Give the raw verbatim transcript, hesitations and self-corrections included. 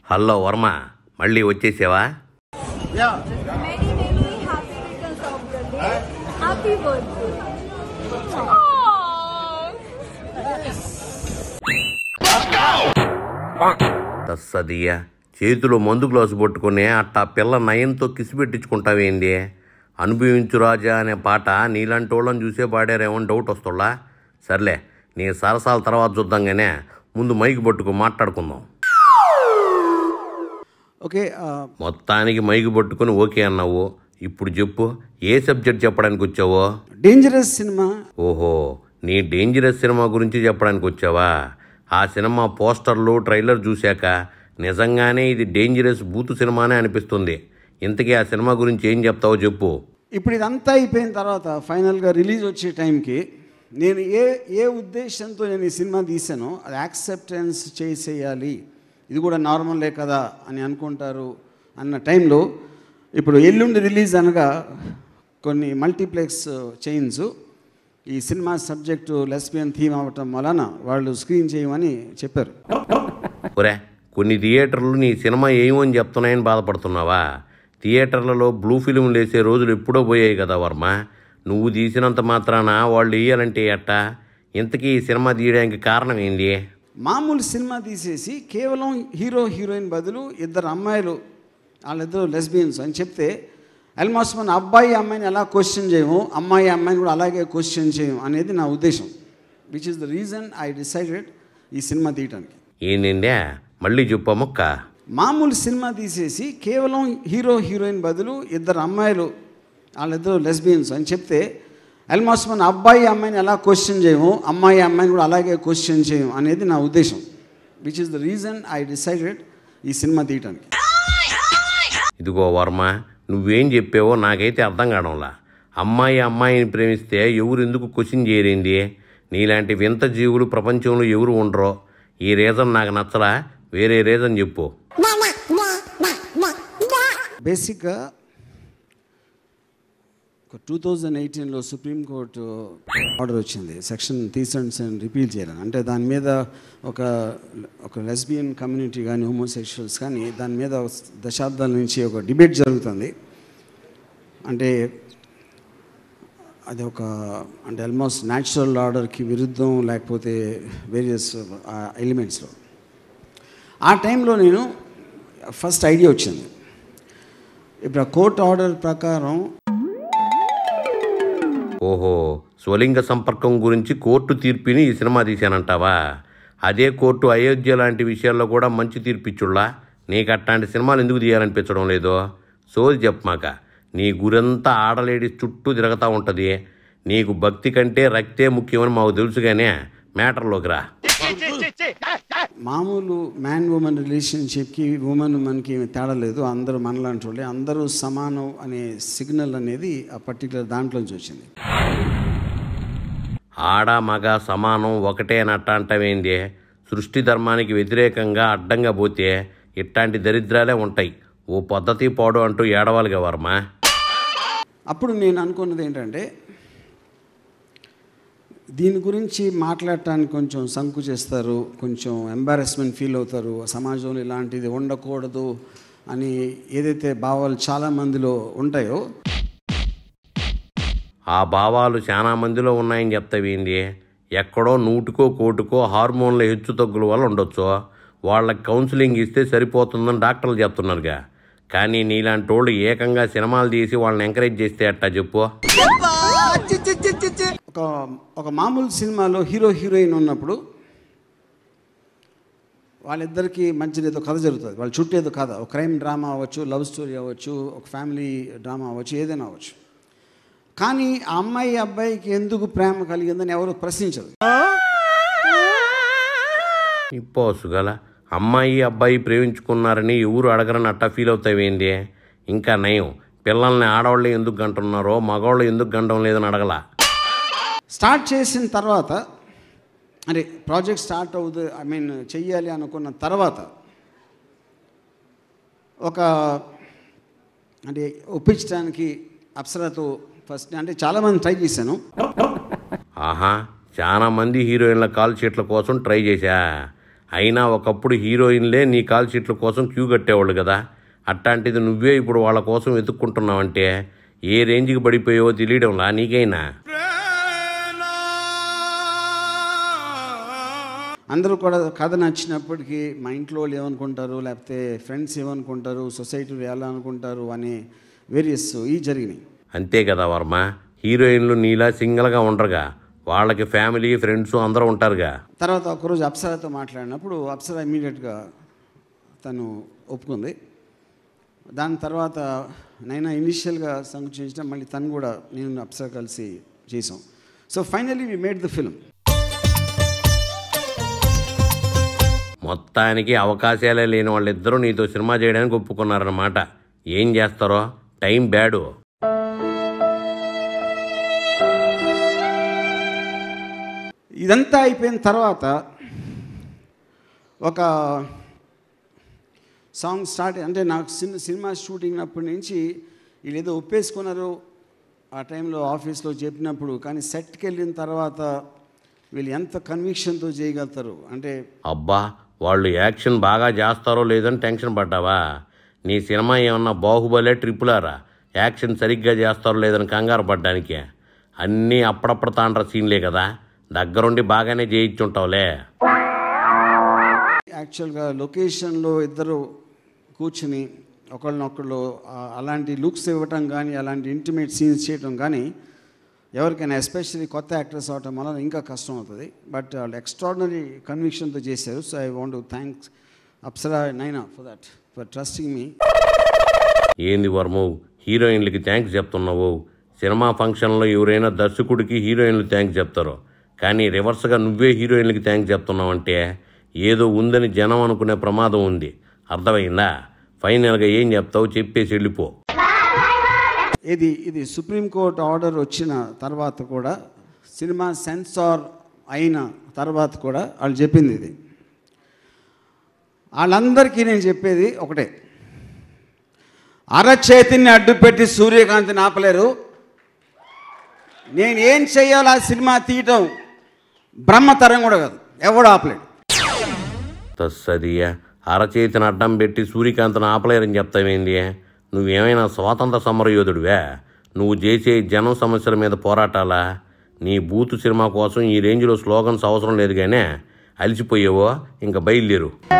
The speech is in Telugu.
హలో వర్మ, మళ్ళీ వచ్చేసావా? Many many happy returns of the day. Happy birthday. తస్సదియ్యా, చేతిలో మందు గ్లాసు పట్టుకుని అట్టా పిల్ల నయంతో కిసి పెట్టించుకుంటావేంది? అనుభవించు రాజా అనే పాట నీలాంటి వాళ్ళని చూసే పాడారేమో డౌట్ వస్తుందా? సర్లే, నీ సరసాల తర్వాత చూద్దాంగానే ముందు మైక్ పట్టుకు మాట్లాడుకుందాం. ఓకే, మొత్తానికి మైక్ పట్టుకుని ఓకే అన్నావు. ఇప్పుడు చెప్పు, ఏ సబ్జెక్ట్ చెప్పడానికి వచ్చావో? Dangerous cinema. ఓహో, నీ డేంజరస్ సినిమా గురించి చెప్పడానికి వచ్చావా? ఆ సినిమా పోస్టర్లు ట్రైలర్ చూశాక నిజంగానే ఇది డేంజరస్ బూతు సినిమానే అనిపిస్తుంది. ఇంతకీ ఆ సినిమా గురించి ఏం చెప్తావో చెప్పు. ఇప్పుడు ఇదంతా అయిపోయిన తర్వాత ఫైనల్గా రిలీజ్ వచ్చే టైంకి నేను ఏ ఏ ఉద్దేశంతో నేను ఈ సినిమా తీసానో అది యాక్సెప్టెన్స్ చేసేయాలి, ఇది కూడా నార్మలే కదా అని అనుకుంటారు అన్న టైంలో ఇప్పుడు ఎల్లుండి రిలీజ్ అనగా కొన్ని మల్టీప్లెక్స్ చైన్స్ ఈ సినిమా సబ్జెక్టు లెస్బియన్ థీమ్ అవ్వటం వలన వాళ్ళు స్క్రీన్ చేయమని చెప్పారు. ఒరే, కొన్ని థియేటర్లు నీ సినిమా ఏమని చెప్తున్నాయని బాధపడుతున్నావా? థియేటర్లలో బ్లూ ఫిల్మ్లు వేసే రోజులు ఎప్పుడో పోయాయి కదా వర్మ. నువ్వు తీసినంత మాత్రాన వాళ్ళు వేయాలంటే ఎట్టా? ఇంతకీ ఈ సినిమా తీయడానికి కారణం ఏంది? మామూలు సినిమా తీసేసి కేవలం హీరో హీరోయిన్ బదులు ఇద్దరు అమ్మాయిలు, వాళ్ళిద్దరు లెస్బియన్స్ అని చెప్తే ఆల్మోస్ట్ మన అబ్బాయి అమ్మాయిని ఎలా క్వశ్చన్ చేయము, అమ్మాయి అమ్మాయిని కూడా అలాగే క్వశ్చన్ చేయము అనేది నా ఉద్దేశం. Which is the reason I decided ఈ సినిమా తీయటానికి. ఏంటంటే మళ్ళీ చెప్పా మొక్క? మామూలు సినిమా తీసేసి కేవలం హీరో హీరోయిన్ బదులు ఇద్దరు అమ్మాయిలు, వాళ్ళిద్దరు లెస్బియన్స్ అని చెప్తే ఆల్మోస్ట్ మన అబ్బాయి అమ్మాయిని ఎలా క్వశ్చన్ చేయము, అమ్మాయి అమ్మాయిని కూడా అలాగే క్వశ్చన్ చేయము అనేది నా ఉద్దేశం. Which is the reason I decided ఈ సినిమా తీయటానికి. ఇదిగో వర్మ, నువ్వేం చెప్పావో నాకైతే అర్థం కావడంలా. అమ్మాయి అమ్మాయిని ప్రేమిస్తే ఎవరు ఎందుకు క్వశ్చన్ చేయరేంది? నీలాంటి వింత జీవులు ప్రపంచంలో ఎవరు ఉండరో. ఈ రీజన్ నాకు నచ్చలా, వేరే రీజన్ చెప్పు. బేసిక్గా టూ థౌజండ్ ఎయిటీన్లో సుప్రీంకోర్టు ఆర్డర్ వచ్చింది section three seventy seven repeal చేయాలని. అంటే దాని మీద ఒక ఒక లెస్బియన్ కమ్యూనిటీ కానీ హోమోసెక్షువల్స్ కానీ దాని మీద దశాబ్దాల నుంచి ఒక డిబేట్ జరుగుతుంది. అంటే అది ఒక అంటే ఆల్మోస్ట్ న్యాచురల్ ఆర్డర్కి విరుద్ధం, లేకపోతే వేరియస్ ఎలిమెంట్స్లో. ఆ టైంలో నేను ఫస్ట్ ఐడియా వచ్చింది. ఇప్పుడు ఆ కోర్ట్ ఆర్డర్ ప్రకారం ఓహో, స్వలింగ సంపర్కం గురించి కోర్టు తీర్పుని ఈ సినిమా తీశానంటావా? అదే కోర్టు అయోధ్య లాంటి విషయాల్లో కూడా మంచి తీర్పిచ్చుళ్ళా? నీకు అట్లాంటి సినిమాలు ఎందుకు తీయాలనిపించడం లేదో? సోది చెప్పమాక. నీ గురంతా ఆడలేడీస్ చుట్టూ తిరుగుతూ ఉంటుంది. నీకు భక్తి కంటే రక్తే ముఖ్యమని మాకు తెలుసుగానే, మ్యాటర్లోకి రా. మామూలు మ్యాన్ ఉమెన్ రిలేషన్షిప్కి ఉమెన్ ఉమెన్కి తేడా లేదు, అందరూ మనలాంటి వాళ్ళే, అందరూ సమానం అనే సిగ్నల్ అనేది ఆ పర్టికులర్ దాంట్లోంచి వచ్చింది. ఆడ మగ సమానం ఒకటే నట్టంటవేంది? సృష్టి ధర్మానికి వ్యతిరేకంగా అడ్డంగా పోతే ఇట్లాంటి దరిద్రాలే ఉంటాయి. ఓ పద్ధతి పాడు అంటూ ఏడవాలిగా వర్మ. అప్పుడు నేను అనుకున్నది ఏంటంటే, దీని గురించి మాట్లాడటానికి కొంచెం సంకు చేస్తారు, కొంచెం ఎంబారెస్మెంట్ ఫీల్ అవుతారు, సమాజంలో ఇలాంటిది ఉండకూడదు అని ఏదైతే భావాలు చాలామందిలో ఉంటాయో ఆ భావాలు చాలా మందిలో ఉన్నాయని చెప్తావేంది? ఎక్కడో నూటికో కోటికో హార్మోన్ల హెచ్చు తగ్గుల వల్ల ఉండొచ్చు. వాళ్ళకి కౌన్సిలింగ్ ఇస్తే సరిపోతుందని డాక్టర్లు చెప్తున్నారుగా. కానీ నీలాంటి వాళ్ళు ఏకంగా సినిమాలు తీసి వాళ్ళని ఎంకరేజ్ చేస్తే అట్టా చెప్పు. ఒక ఒక మామూలు సినిమాలో హీరో హీరోయిన్ ఉన్నప్పుడు వాళ్ళిద్దరికీ మధ్యలో ఏదో కథ జరుగుతుంది, వాళ్ళ చుట్టూ ఏదో కథ, ఒక క్రైమ్ డ్రామా అవ్వచ్చు, లవ్ స్టోరీ అవ్వచ్చు, ఒక ఫ్యామిలీ డ్రామా అవ్వచ్చు, ఏదైనా అవ్వచ్చు. కానీ ఆ అమ్మాయి అబ్బాయికి ఎందుకు ప్రేమ కలిగిందని ఎవరు ప్రశ్నించరు. ఇప్పోసుగల అమ్మాయి అబ్బాయి ప్రేమించుకున్నారని ఎవరు అడగరని అట్టా ఫీల్ అవుతావేంది? ఇంకా నయం, పిల్లల్ని ఆడవాళ్ళు ఎందుకు గంటున్నారో మగవాళ్ళు ఎందుకు గంటం లేదని అడగల. స్టార్ట్ చేసిన తర్వాత అంటే ప్రాజెక్ట్ స్టార్ట్ అవుతుంది, ఐ మీన్ చెయ్యాలి అనుకున్న తర్వాత ఒక అంటే ఒప్పించడానికి అప్సరతో ఫస్ట్ అంటే చాలామంది ట్రై చేశాను. ఆహా, చాలా మంది హీరోయిన్ల కాల్ షీట్ల కోసం ట్రై చేశా. అయినా ఒకప్పుడు హీరోయిన్లే నీ కాల్ షీట్ల కోసం క్యూ కట్టేవాళ్ళు కదా. అట్లాంటిది నువ్వే ఇప్పుడు వాళ్ళ కోసం వెతుక్కుంటున్నావంటే ఏ రేంజ్కి పడిపోయావో తెలియడంలా నీకైనా. అందరూ కూడా కథ నచ్చినప్పటికీ మా ఇంట్లో వాళ్ళు ఏమనుకుంటారు, లేకపోతే ఫ్రెండ్స్ ఏమనుకుంటారు, సొసైటీలో ఎలా అనుకుంటారు అనే వేరియస్ ఈ జరిగినాయి. అంతే కదా వర్మ, హీరోయిన్లు నీలా సింగిల్గా ఉండరుగా, వాళ్ళకి ఫ్యామిలీ ఫ్రెండ్స్ అందరూ ఉంటారుగా. తర్వాత ఒకరోజు అప్సరాతో మాట్లాడినప్పుడు అప్సరా ఇమీడియట్గా తను ఒప్పుకుంది. దాని తర్వాత నైనా ఇనిషియల్గా సంకోచించిన మళ్ళీ తను కూడా నేను అప్సరా కలిసి చేసాం. So finally we made the film. మొత్తానికి అవకాశాలే లేని వాళ్ళిద్దరూ నీతో సినిమా చేయడానికి ఒప్పుకున్నారన్నమాట. ఏం చేస్తారో, టైం బ్యాడు. ఇదంతా అయిపోయిన తర్వాత ఒక సాంగ్ స్టార్ట్, అంటే నాకు సినిమా షూటింగ్ అప్పటి నుంచి వీళ్ళు ఏదో ఒప్పేసుకున్నారు ఆ టైంలో ఆఫీస్లో చెప్పినప్పుడు, కానీ సెట్కి వెళ్ళిన తర్వాత వీళ్ళు ఎంత కన్విక్షన్తో చేయగలుగుతారు అంటే. అబ్బా, వాళ్ళు యాక్షన్ బాగా చేస్తారో లేదని టెన్షన్ పడ్డావా? నీ సినిమా ఏమన్నా బాహుబలే ట్రిపులారా యాక్షన్ సరిగ్గా చేస్తారో లేదని కంగారు పడ్డానికే? అన్నీ అప్పుడప్పుడు తాండ్ర సీన్లే కదా, దగ్గరుండి బాగానే చేయించుంటావులే. యాక్చువల్గా లొకేషన్లో ఇద్దరు కూర్చుని ఒకళ్ళనొకళ్ళు అలాంటి లుక్స్ ఇవ్వటం కానీ, అలాంటి ఇంటిమేట్ సీన్స్ చేయటం కానీ ఎవరికైనా ఎస్పెషల్లీ కొత్త యాక్టర్స్ అవటం వల్ల ఇంకా కష్టం అవుతుంది. బట్ వాళ్ళు ఎక్స్ట్రాడినరీ కన్విక్షన్తో చేశారు. So I want to thanks Apsara Naina for that, for trusting me. ఏంది వర్మ, హీరోయిన్లకి థ్యాంక్స్ చెప్తున్నావు? సినిమా ఫంక్షన్లో ఎవరైనా దర్శకుడికి హీరోయిన్లు థ్యాంక్స్ చెప్తారు, కానీ రివర్స్గా నువ్వే హీరోయిన్లకి థ్యాంక్స్ చెప్తున్నావు అంటే ఏదో ఉందని జనం అనుకునే ప్రమాదం ఉంది. అర్థమైందా? ఫైనల్గా ఏం చెప్తావు చెప్పేసి వెళ్ళిపో. ఇది ఇది సుప్రీంకోర్టు ఆర్డర్ వచ్చిన తర్వాత కూడా, సినిమా సెన్సార్ అయిన తర్వాత కూడా వాళ్ళు చెప్పింది ఇది. వాళ్ళందరికీ నేను చెప్పేది ఒకటే, అరచేతిని అడ్డుపెట్టి సూర్యకాంతిని ఆపలేరు. నేను ఏం చెయ్యాలో ఆ సినిమా తీయటం బ్రహ్మతరం కూడా కాదు, ఎవడు ఆపలేడు. తస్సదియా, అరచేతిని అడ్డం పెట్టి సూర్యకాంతిని ఆపలేరని చెప్తావేంది? నువ్వేమైనా స్వాతంత్ర సమరయోధుడివే? నువ్వు చేసే జనం సమస్యల మీద పోరాటాలా? నీ బూతు సినిమా కోసం ఈ రేంజ్లో స్లోగన్స్ అవసరం లేదు కానీ అలిసిపోయావో, ఇంకా బయలుదేరు.